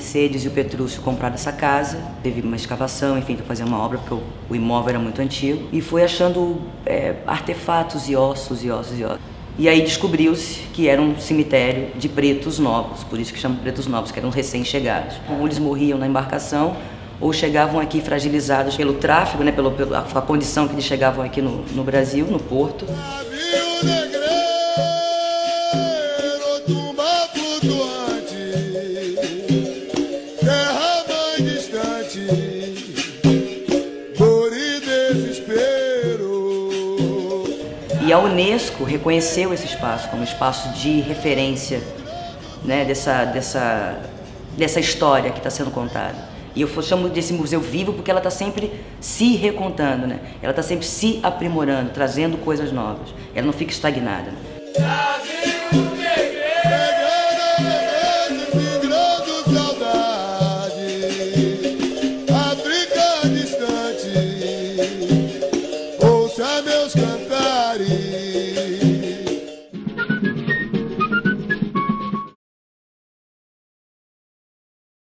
Mercedes e o Petrúcio compraram essa casa, teve uma escavação, enfim, para fazer uma obra, porque o imóvel era muito antigo, e foi achando artefatos e ossos e ossos e ossos. E aí descobriu-se que era um cemitério de pretos novos, por isso que chamam pretos novos, que eram recém-chegados. Ou eles morriam na embarcação, ou chegavam aqui fragilizados pelo tráfego, né, pela condição que eles chegavam aqui no Brasil, no porto. E a Unesco reconheceu esse espaço como espaço de referência, né, dessa história que está sendo contada. E eu chamo desse museu vivo porque ela está sempre se recontando, né? Ela está sempre se aprimorando, trazendo coisas novas. Ela não fica estagnada.